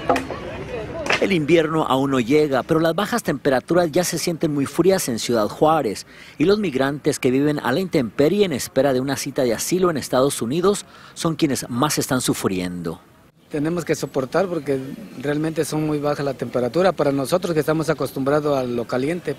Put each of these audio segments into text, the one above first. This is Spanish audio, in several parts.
El invierno aún no llega, pero las bajas temperaturas ya se sienten muy frías en Ciudad Juárez y los migrantes que viven a la intemperie en espera de una cita de asilo en Estados Unidos son quienes más están sufriendo. Tenemos que soportar porque realmente son muy bajas la temperatura para nosotros que estamos acostumbrados a lo caliente.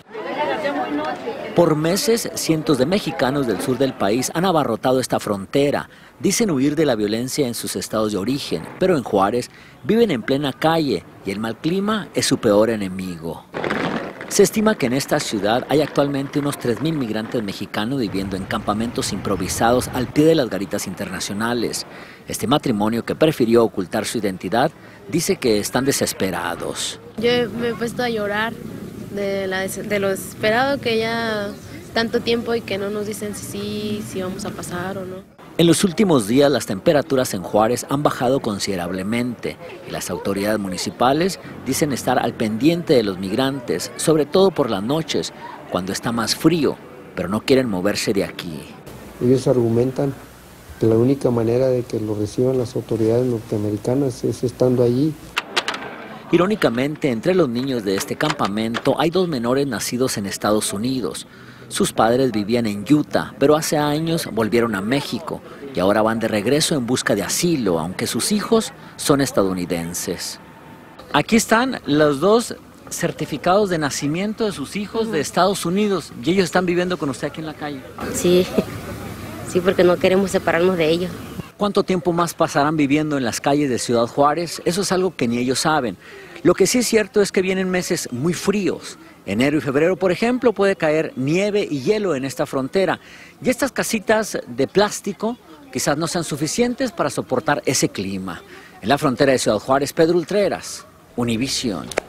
Por meses, cientos de mexicanos del sur del país han abarrotado esta frontera. Dicen huir de la violencia en sus estados de origen, pero en Juárez viven en plena calle y el mal clima es su peor enemigo. Se estima que en esta ciudad hay actualmente unos 3,000 migrantes mexicanos viviendo en campamentos improvisados al pie de las garitas internacionales. Este matrimonio, que prefirió ocultar su identidad, dice que están desesperados. Yo me he puesto a llorar de lo desesperado que ya tanto tiempo y que no nos dicen si vamos a pasar o no. En los últimos días las temperaturas en Juárez han bajado considerablemente y las autoridades municipales dicen estar al pendiente de los migrantes, sobre todo por las noches, cuando está más frío, pero no quieren moverse de aquí. Ellos argumentan que la única manera de que lo reciban las autoridades norteamericanas es estando allí. Irónicamente, entre los niños de este campamento hay 2 menores nacidos en Estados Unidos. Sus padres vivían en Utah, pero hace años volvieron a México y ahora van de regreso en busca de asilo, aunque sus hijos son estadounidenses. Aquí están los 2 certificados de nacimiento de sus hijos de Estados Unidos y ellos están viviendo con usted aquí en la calle. Sí, porque no queremos separarnos de ellos. ¿Cuánto tiempo más pasarán viviendo en las calles de Ciudad Juárez? Eso es algo que ni ellos saben. Lo que sí es cierto es que vienen meses muy fríos. Enero y febrero, por ejemplo, puede caer nieve y hielo en esta frontera. Y estas casitas de plástico quizás no sean suficientes para soportar ese clima. En la frontera de Ciudad Juárez, Pedro Ultreras, Univisión.